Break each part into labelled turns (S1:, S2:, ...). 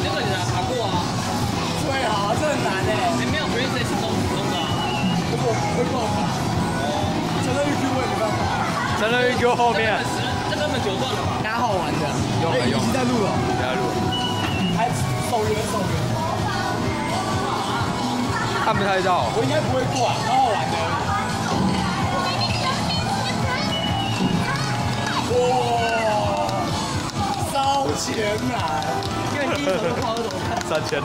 S1: 这个你拿爬过啊？
S2: 最好啊，这很难哎。
S1: 没有 Princess 中的啊。
S2: 可是我不会够爬。真的 UQ 我也没办法。
S3: 真的 UQ 后面。
S1: 这根本9段了吧？
S2: 蛮好玩的。
S3: 用了用。
S2: 已经在录了。
S3: 在录。
S2: 还手缘。
S3: 看不太到。
S2: 我应该不会过啊，蛮好玩的。哇！烧钱来，因为第一手就跑怎么看
S3: 3000。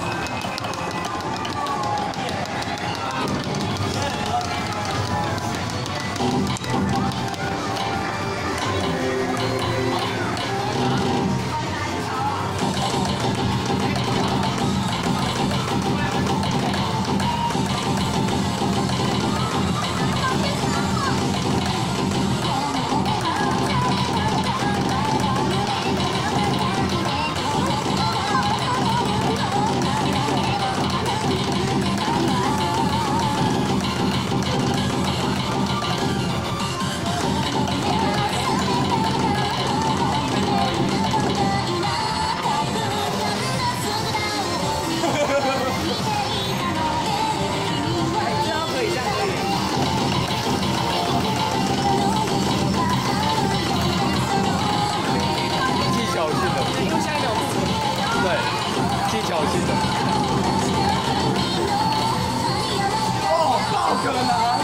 S2: 可能。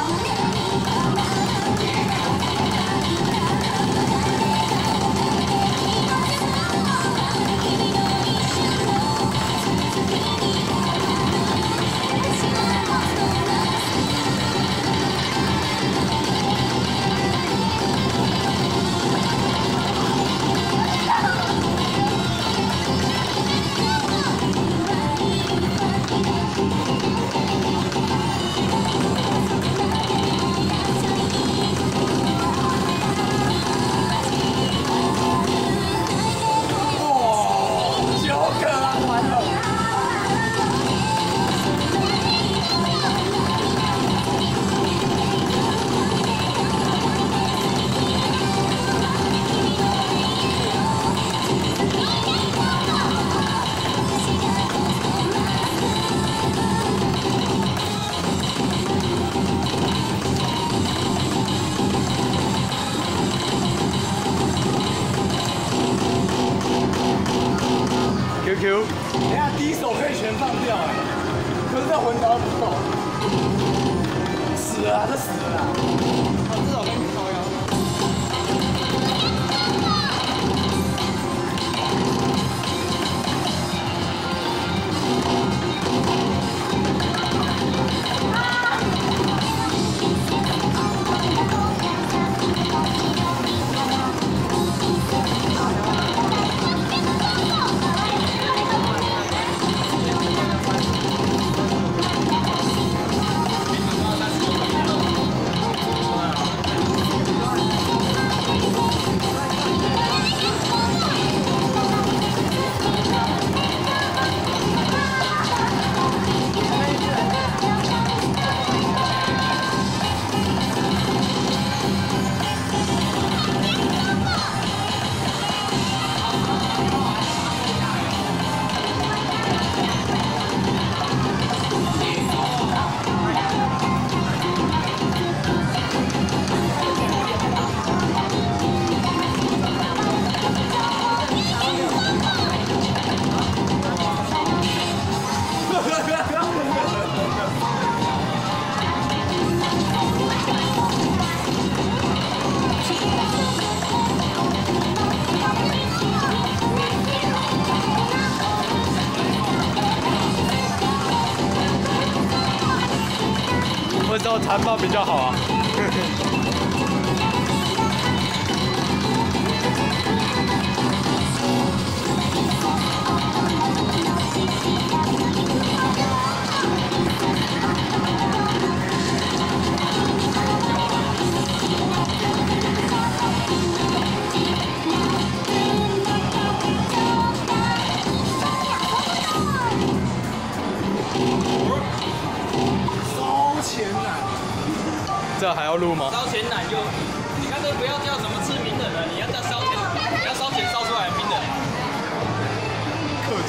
S3: QQ，
S2: 等一下第一手可以全放掉哎，可是这魂刀不够，死了啊，这死了啊！至少跟你靠腰。
S3: 为什么残暴比较好啊？这还要录吗？
S1: 烧钱奶就，你看这不要叫什么吃名人了，你要叫烧钱，你要烧钱烧出来的名人。
S2: 氪